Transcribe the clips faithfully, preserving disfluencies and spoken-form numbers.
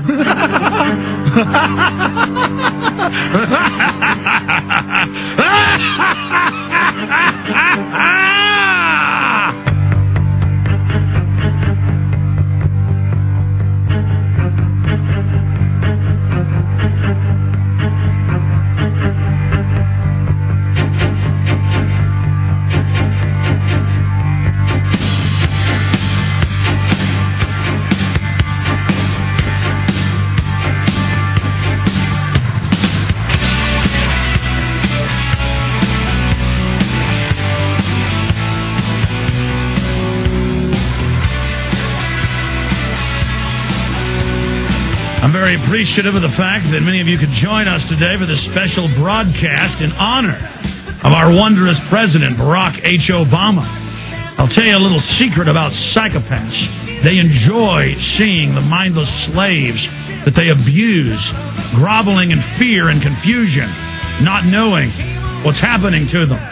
I'm very appreciative of the fact that many of you could join us today for this special broadcast in honor of our wondrous president, Barack H. Obama. I'll tell you a little secret about psychopaths. They enjoy seeing the mindless slaves that they abuse, groveling in fear and confusion, not knowing what's happening to them.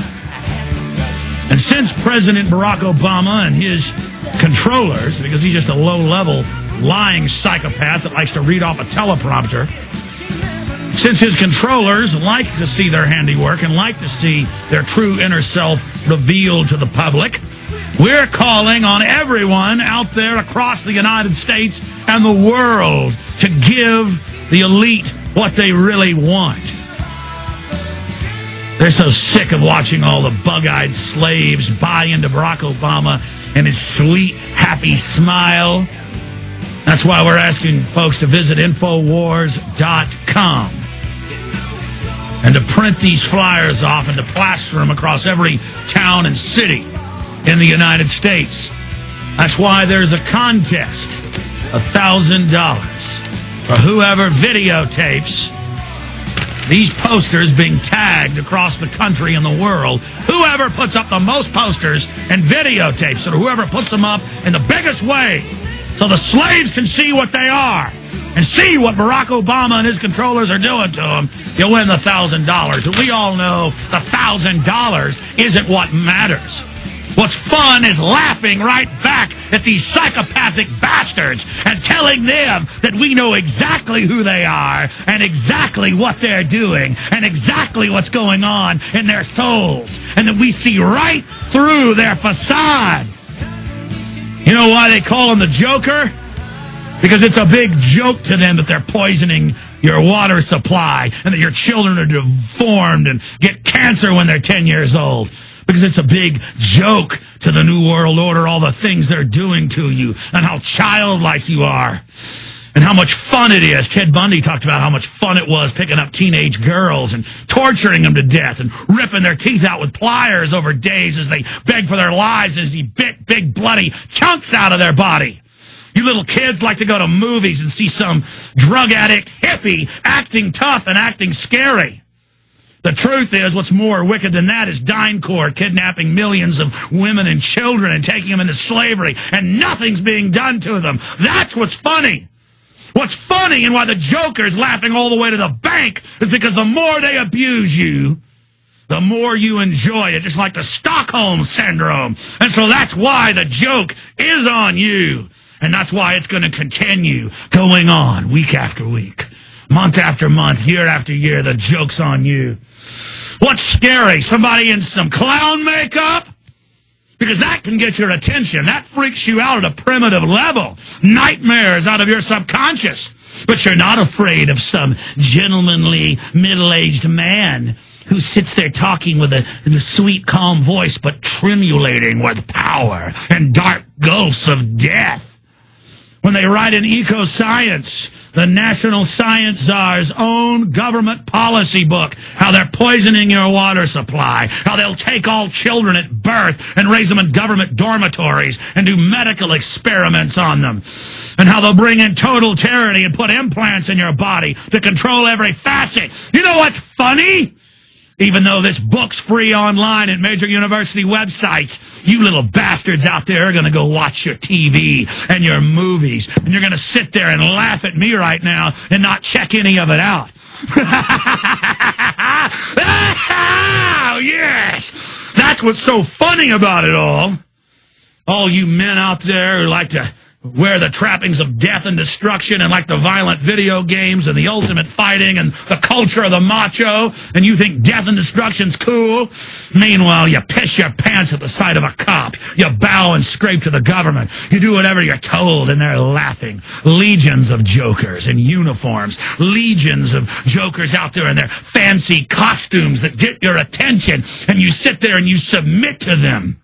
And since President Barack Obama and his controllers, because he's just a low-level lying psychopath that likes to read off a teleprompter, since his controllers like to see their handiwork and like to see their true inner self revealed to the public, we're calling on everyone out there across the United States and the world to give the elite what they really want. They're so sick of watching all the bug-eyed slaves buy into Barack Obama and his sweet, happy smile. That's why we're asking folks to visit Infowars dot com and to print these flyers off and to plaster them across every town and city in the United States. That's why there's a contest, one thousand dollars, for whoever videotapes these posters being tagged across the country and the world. Whoever puts up the most posters and videotapes it, or whoever puts them up in the biggest way, so the slaves can see what they are and see what Barack Obama and his controllers are doing to them, you'll win the one thousand dollars. But we all know the one thousand dollars isn't what matters. What's fun is laughing right back at these psychopathic bastards and telling them that we know exactly who they are and exactly what they're doing and exactly what's going on in their souls, and that we see right through their facade. You know why they call him the Joker? Because it's a big joke to them that they're poisoning your water supply and that your children are deformed and get cancer when they're ten years old. Because it's a big joke to the New World Order, all the things they're doing to you and how childlike you are and how much fun it is. Ted Bundy talked about how much fun it was picking up teenage girls and torturing them to death and ripping their teeth out with pliers over days as they beg for their lives as he bit big bloody chunks out of their body. You little kids like to go to movies and see some drug addict hippie acting tough and acting scary. The truth is, what's more wicked than that is DynCorp kidnapping millions of women and children and taking them into slavery, and nothing's being done to them. That's what's funny. What's funny and why the Joker's laughing all the way to the bank is because the more they abuse you, the more you enjoy it, just like the Stockholm Syndrome. And so that's why the joke is on you. And that's why it's going to continue going on week after week, month after month, year after year. The joke's on you. What's scary? Somebody in some clown makeup? Because that can get your attention. That freaks you out at a primitive level. Nightmares out of your subconscious. But you're not afraid of some gentlemanly, middle-aged man who sits there talking with a, with a sweet, calm voice, but tremulating with power and dark ghosts of death. When they write in Eco-Science, the National Science Czar's own government policy book, how they're poisoning your water supply, how they'll take all children at birth and raise them in government dormitories and do medical experiments on them, and how they'll bring in total tyranny and put implants in your body to control every facet. You know what's funny? Even though this book's free online at major university websites, you little bastards out there are going to go watch your T V and your movies, and you're going to sit there and laugh at me right now and not check any of it out. Oh, yes! That's what's so funny about it all. All you men out there who like to wear the trappings of death and destruction and like the violent video games and the ultimate fighting and the culture of the macho, and you think death and destruction's cool. Meanwhile, you piss your pants at the sight of a cop. You bow and scrape to the government. You do whatever you're told, and they're laughing. Legions of jokers in uniforms. Legions of jokers out there in their fancy costumes that get your attention, and you sit there and you submit to them.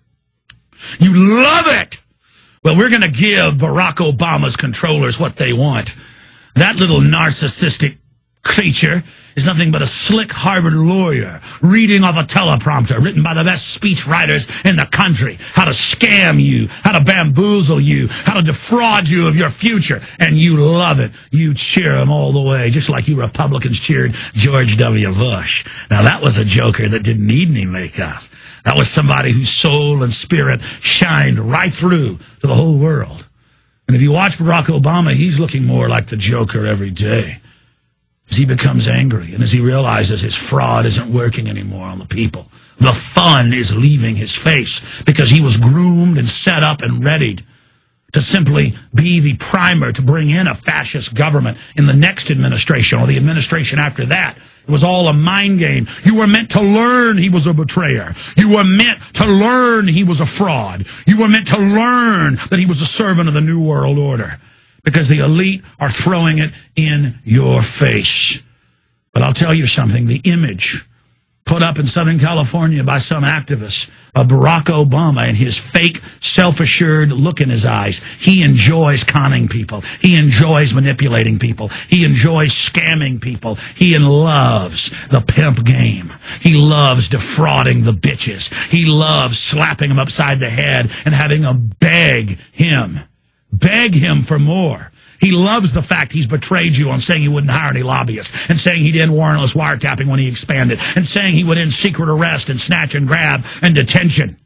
You love it. Well, we're going to give Barack Obama's controllers what they want. That little narcissistic creature is nothing but a slick Harvard lawyer reading off a teleprompter written by the best speech writers in the country. How to scam you, how to bamboozle you, how to defraud you of your future. And you love it. You cheer him all the way, just like you Republicans cheered George W. Bush. Now, that was a joker that didn't need any makeup. That was somebody whose soul and spirit shined right through to the whole world. And if you watch Barack Obama, he's looking more like the Joker every day. As he becomes angry and as he realizes his fraud isn't working anymore on the people. The fun is leaving his face because he was groomed and set up and readied to simply be the primer to bring in a fascist government in the next administration or the administration after that. It was all a mind game. You were meant to learn he was a betrayer. You were meant to learn he was a fraud. You were meant to learn that he was a servant of the New World Order. Because the elite are throwing it in your face. But I'll tell you something. The image put up in Southern California by some activists of Barack Obama and his fake, self-assured look in his eyes. He enjoys conning people. He enjoys manipulating people. He enjoys scamming people. He loves the pimp game. He loves defrauding the bitches. He loves slapping them upside the head and having them beg him. Beg him for more. He loves the fact he's betrayed you on saying he wouldn't hire any lobbyists, and saying he did warrantless wiretapping when he expanded, and saying he would end secret arrest and snatch and grab and detention.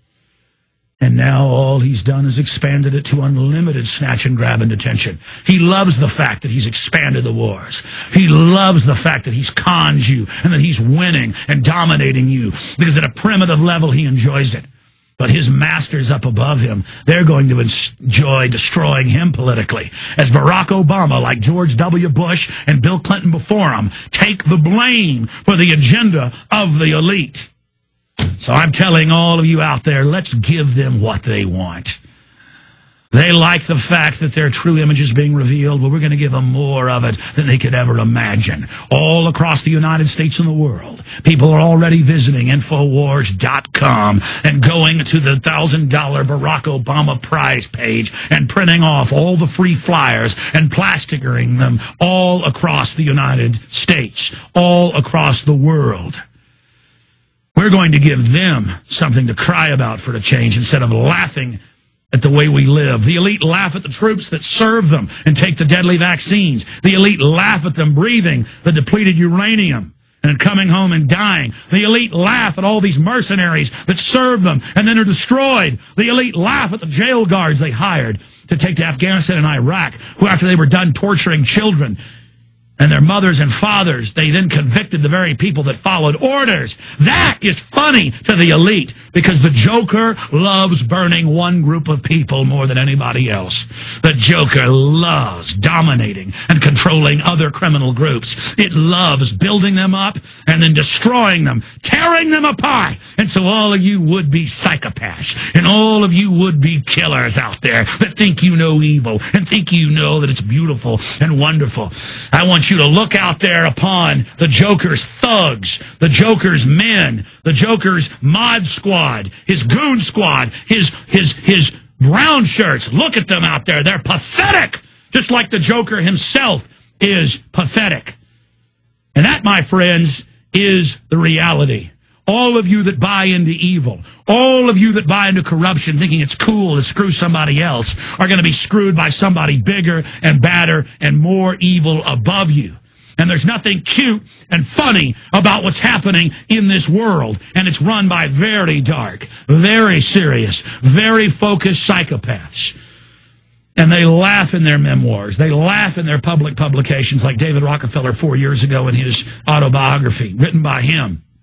And now all he's done is expanded it to unlimited snatch and grab and detention. He loves the fact that he's expanded the wars. He loves the fact that he's conned you and that he's winning and dominating you, because at a primitive level he enjoys it. But his masters up above him, they're going to enjoy destroying him politically. As Barack Obama, like George W. Bush and Bill Clinton before him, take the blame for the agenda of the elite. So I'm telling all of you out there, let's give them what they want. They like the fact that their true image is being revealed. Well, we're going to give them more of it than they could ever imagine. All across the United States and the world, people are already visiting Infowars dot com and going to the one thousand dollar Barack Obama prize page and printing off all the free flyers and plasticering them all across the United States, all across the world. We're going to give them something to cry about for a change instead of laughing at the way we live. The elite laugh at the troops that serve them and take the deadly vaccines. The elite laugh at them breathing the depleted uranium and coming home and dying. The elite laugh at all these mercenaries that serve them and then are destroyed. The elite laugh at the jail guards they hired to take to Afghanistan and Iraq, who after they were done torturing children and their mothers and fathers, they then convicted the very people that followed orders. That is funny to the elite, because the Joker loves burning one group of people more than anybody else. The Joker loves dominating and controlling other criminal groups. It loves building them up and then destroying them, tearing them apart. And so all of you would-be psychopaths and all of you would-be killers out there that think you know evil and think you know that it's beautiful and wonderful, I want you you to look out there upon the Joker's thugs, the Joker's men, the Joker's mod squad, his goon squad, his his his brown shirts. Look at them out there. They're pathetic, just like the Joker himself is pathetic. And that, my friends, is the reality. All of you that buy into evil, all of you that buy into corruption thinking it's cool to screw somebody else are going to be screwed by somebody bigger and badder and more evil above you. And there's nothing cute and funny about what's happening in this world. And it's run by very dark, very serious, very focused psychopaths. And they laugh in their memoirs. They laugh in their public publications, like David Rockefeller four years ago in his autobiography, written by him.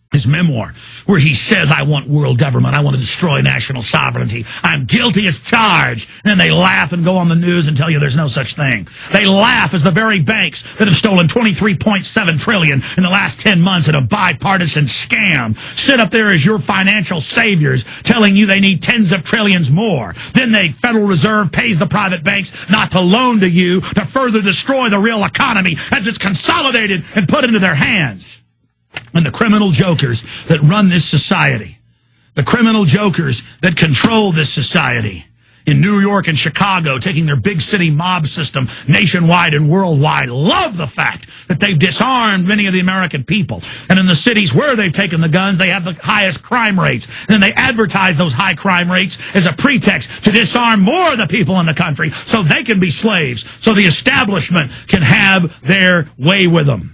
his memoir, where he says, I want world government, I want to destroy national sovereignty, I'm guilty as charged. And then they laugh and go on the news and tell you there's no such thing. They laugh as the very banks that have stolen twenty-three point seven trillion dollars in the last ten months in a bipartisan scam sit up there as your financial saviors, telling you they need tens of trillions more. Then the Federal Reserve pays the private banks not to loan to you to further destroy the real economy as it's consolidated and put into their hands. And the criminal jokers that run this society, the criminal jokers that control this society in New York and Chicago, taking their big city mob system nationwide and worldwide, love the fact that they've disarmed many of the American people. And in the cities where they've taken the guns, they have the highest crime rates. And then they advertise those high crime rates as a pretext to disarm more of the people in the country so they can be slaves, so the establishment can have their way with them.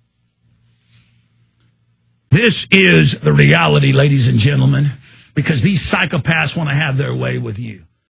This is the reality, ladies and gentlemen, because these psychopaths want to have their way with you.